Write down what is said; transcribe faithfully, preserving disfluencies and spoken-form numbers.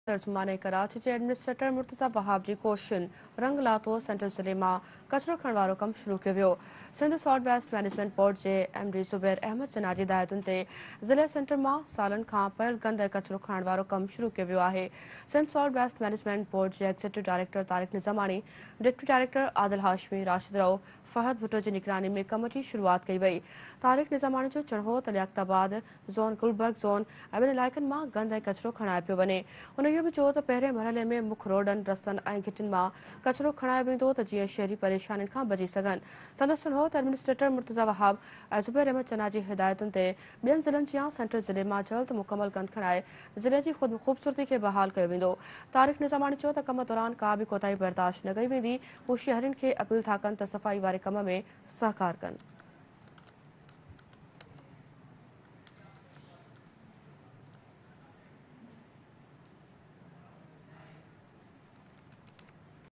तर्जुमाने कराची जे एडमिनिस्ट्रेटर मुर्तज़ा वहाब जी कोशिशुनि रंग लाथो सेंट्रल ज़िले मां कचरो खणण वारो कमु शुरू कयो वियो। Sindh solid waste management board जे एमडी ज़ुबैर अहमद जना जी हिदायतुनि ते ज़िले सेंटर मां सालनि खां पियल गंद ऐं कचरो खणण वारो कमु शुरू कयो वियो आहे। Sindh solid waste management board जे executive director Tariq Nizamani, deputy director Adil Hashmi, Rashid Rao, Fahad Bhutto जी निगरानी में कम की शुरुआत कई वई। तारिक निज़ामानी जो चढ़ो त लियाक़ताबाद ज़ोन गुलबर्ग ज़ोन ऐं ॿिनि इलाइक़नि मां गंद ऐं कचरो खणाए पियो वञे। हुन इहो बि चयो त पहिरें मरहले में मुख्य रोडनि रस्तनि ऐं घिटियुनि मां कचरो खणाए वेंदो त जीअं शहरी परेशानियुनि खां बची सघनि। संदसि चढ़ो त एडमिनिस्ट्रेटर मुर्तज़ा वहाब ऐं ज़ुबैर अहमद चना जी हिदायतुनि ते ॿियनि ज़िलनि जी सेंट्रल ज़िले मां जल्द मुकमल गंद खणाए ज़िले जी ख़ुद ख़ूबसूरती खे बहाल कयो वेंदो। तारिक निज़ामानी चयो त कम दौरान का बि कोताही बर्दाश्त न कई वेंदी। हू शहरियुनि खे अपील था कनि त सफ़ाई वारे कम में सहकार कनि।